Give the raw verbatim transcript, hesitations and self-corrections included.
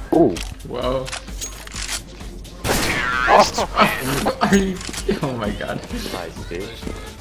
Ooh. Whoa. Oh, are you? Oh my god. Nice, bitch.